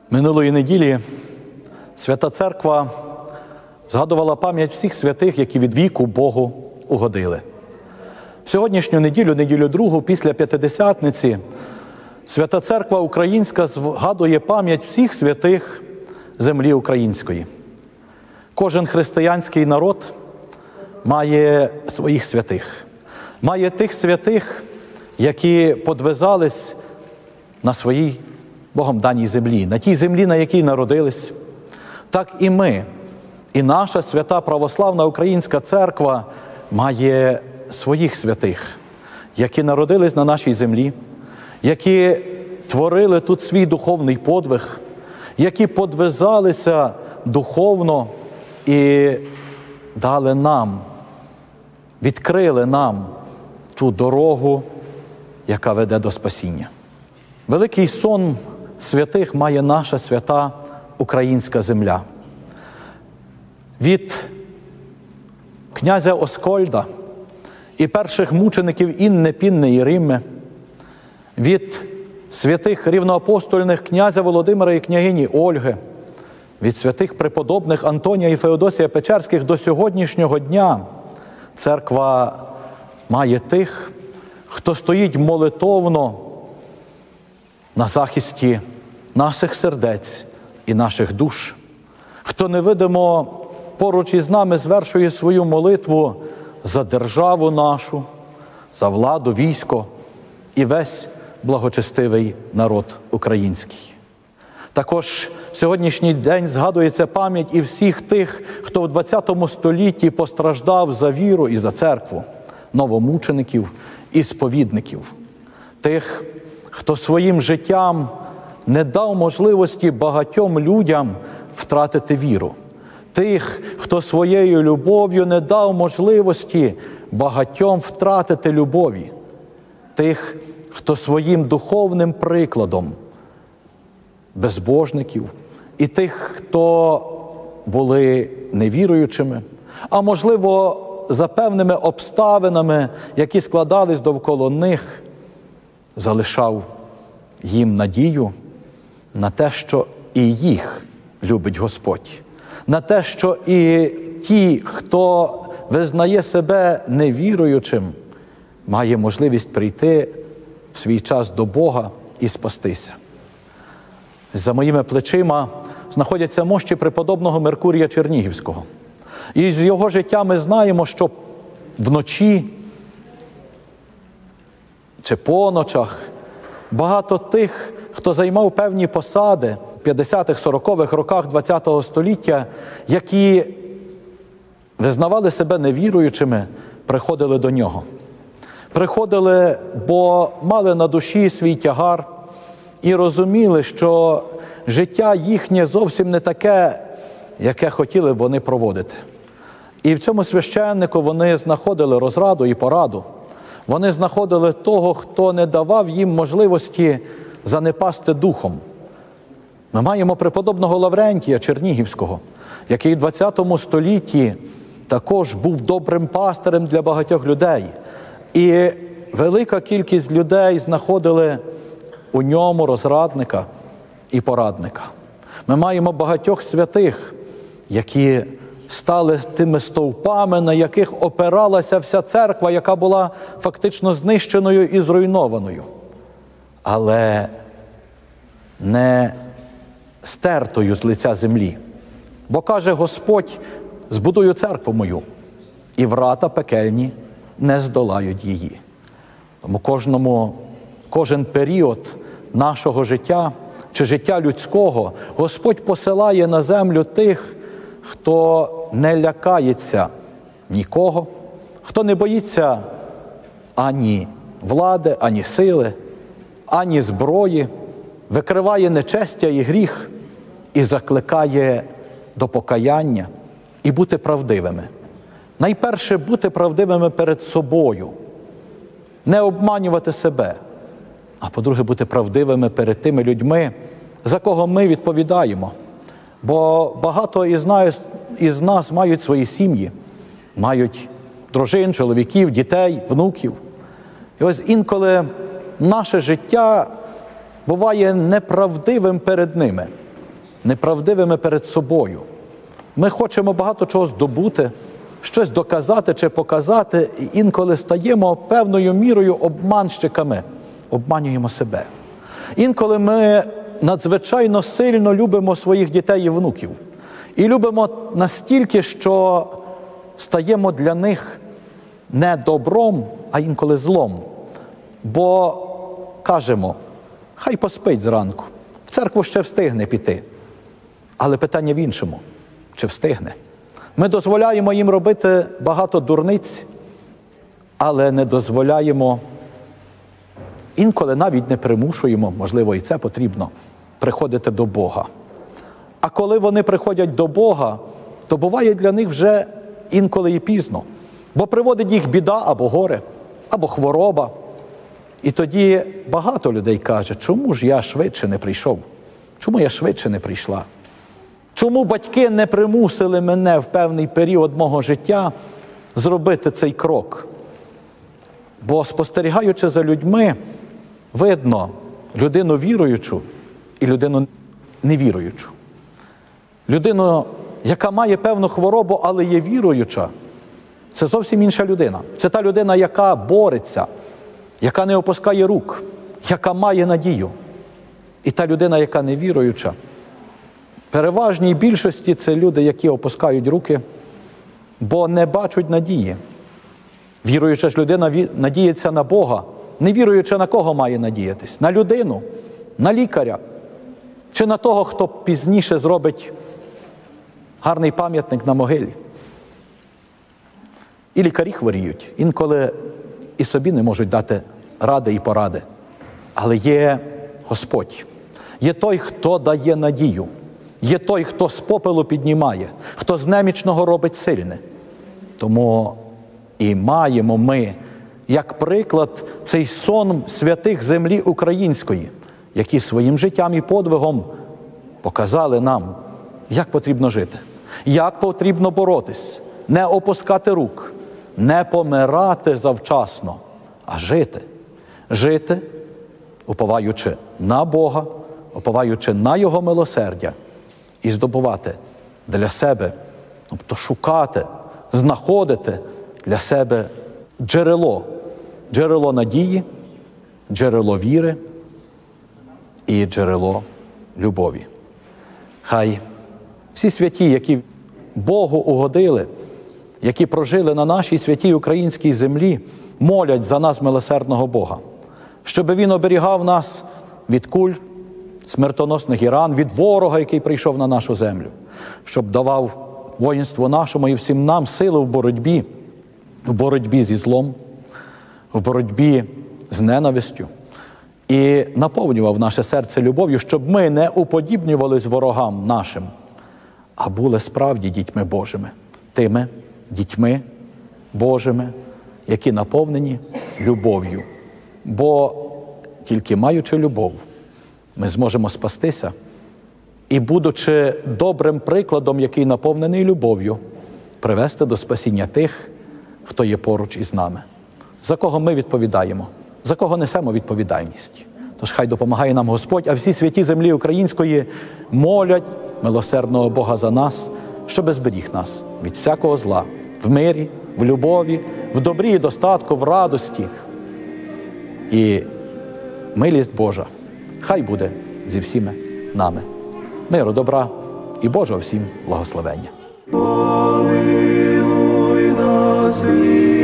Минулої неділі Свята Церква згадувала пам'ять всіх святих, які від віку Богу угодили. В сьогоднішню неділю, неділю другу, після П'ятидесятниці, Свята Церква Українська згадує пам'ять всіх святих землі української. Кожен християнський народ має своїх святих. Має тих святих, які подвизались на своїй Богом даній землі, на тій землі, на якій народились. Так і ми, і наша свята православна Українська Церква має своїх святих, які народились на нашій землі, які творили тут свій духовний подвиг, які подвизалися духовно і дали нам, відкрили нам ту дорогу, яка веде до спасіння. Великий сон святих має наша свята українська земля. Від князя Оскольда і перших мучеників Інни, Пінни і Римми, від святих рівноапостольних князя Володимира і княгині Ольги, від святих преподобних Антонія і Феодосія Печерських до сьогоднішнього дня церква має тих, хто стоїть молитовно на захисті наших сердець і наших душ, хто невидимо поруч із нами звершує свою молитву за державу нашу, за владу, військо і весь благочестивий народ український. Також в сьогоднішній день згадується пам'ять і всіх тих, хто в ХХ столітті постраждав за віру і за церкву, новомучеників і сповідників, тих, хто своїм життям не дав можливості багатьом людям втратити віру, тих, хто своєю любов'ю не дав можливості багатьом втратити любові, тих, хто своїм духовним прикладом безбожників і тих, хто були невіруючими, а можливо, за певними обставинами, які складались довкола них, залишав їм надію на те, що і їх любить Господь, на те, що і ті, хто визнає себе невіруючим, має можливість прийти в свій час до Бога і спастися. За моїми плечима знаходяться мощі преподобного Меркурія Чернігівського. І з його життя ми знаємо, що вночі чи по ночах багато тих, хто займав певні посади в 50-х, 40-х роках ХХ століття, які визнавали себе невіруючими, приходили до нього. Приходили, бо мали на душі свій тягар і розуміли, що життя їхнє зовсім не таке, яке хотіли б вони проводити. І в цьому священнику вони знаходили розраду і пораду. Вони знаходили того, хто не давав їм можливості занепасти духом. Ми маємо преподобного Лаврентія Чернігівського, який в ХХ столітті також був добрим пастирем для багатьох людей. І велика кількість людей знаходили у ньому розрадника і порадника. Ми маємо багатьох святих, які стали тими стовпами, на яких опиралася вся церква, яка була фактично знищеною і зруйнованою, але не стертою з лиця землі. Бо каже Господь: «Збудую церкву мою, і врата пекельні не здолають її». Тому кожен період нашого життя чи життя людського Господь посилає на землю тих, хто не лякається нікого, хто не боїться ані влади, ані сили, ані зброї, викриває нечестя і гріх і закликає до покаяння і бути правдивими. Найперше, бути правдивими перед собою, не обманювати себе, а по-друге, бути правдивими перед тими людьми, за кого ми відповідаємо. Бо багато із нас мають свої сім'ї, мають дружин, чоловіків, дітей, внуків. І ось інколи наше життя буває неправдивим перед ними. неправдивими перед собою. Ми хочемо багато чого здобути, щось доказати чи показати, і інколи стаємо певною мірою обманщиками, обманюємо себе. Інколи ми надзвичайно сильно любимо своїх дітей і внуків. І любимо настільки, що стаємо для них не добром, а інколи злом. Бо кажемо, хай поспить зранку, в церкву ще встигне піти. Але питання в іншому, чи встигне? Ми дозволяємо їм робити багато дурниць, але не дозволяємо, інколи навіть не примушуємо, можливо, і це потрібно, приходити до Бога. А коли вони приходять до Бога, то буває для них вже інколи і пізно. Бо приводить їх біда або горе, або хвороба. І тоді багато людей каже, чому ж я швидше не прийшов? Чому я швидше не прийшла? Чому батьки не примусили мене в певний період мого життя зробити цей крок? Бо спостерігаючи за людьми, видно людину віруючу і людину невіруючу. Людину, яка має певну хворобу, але є віруюча, це зовсім інша людина. Це та людина, яка бореться, яка не опускає рук, яка має надію. І та людина, яка невіруюча, переважній більшості це люди, які опускають руки, бо не бачать надії. Віруюча ж людина надіється на Бога. Невіруюча на кого має надіятись? На людину, на лікаря, чи на того, хто пізніше зробить гарний пам'ятник на могилі. І лікарі хворіють. Інколи і собі не можуть дати ради і поради. Але є Господь. Є той, хто дає надію. Є той, хто з попелу піднімає, хто з немічного робить сильне. Тому і маємо ми, як приклад, цей сон святих землі української, які своїм життям і подвигом показали нам, як потрібно жити, як потрібно боротись, не опускати рук, не помирати завчасно, а жити. Жити, уповаючи на Бога, уповаючи на Його милосердя і здобувати для себе, тобто шукати, знаходити для себе джерело надії, джерело віри і джерело любові. Хай всі святі, які Богу угодили, які прожили на нашій святій українській землі, молять за нас милосердного Бога, щоб Він оберігав нас від куль, смертоносних і ран, від ворога, який прийшов на нашу землю, щоб давав воїнству нашому і всім нам сили в боротьбі зі злом, в боротьбі з ненавистю, і наповнював наше серце любов'ю, щоб ми не уподібнювались ворогам нашим, а були справді дітьми Божими, тими дітьми Божими, які наповнені любов'ю. Бо тільки маючи любов, ми зможемо спастися і, будучи добрим прикладом, який наповнений любов'ю, привести до спасіння тих, хто є поруч із нами. За кого ми відповідаємо, за кого несемо відповідальність. Тож хай допомагає нам Господь, а всі святі землі української молять милосердного Бога за нас, щоби зберіг нас від всякого зла, в мирі, в любові, в добрі і достатку, в радості. І милість Божа хай буде зі всіми нами. Миру, добра і Божого всім благословення. Помилуй нас,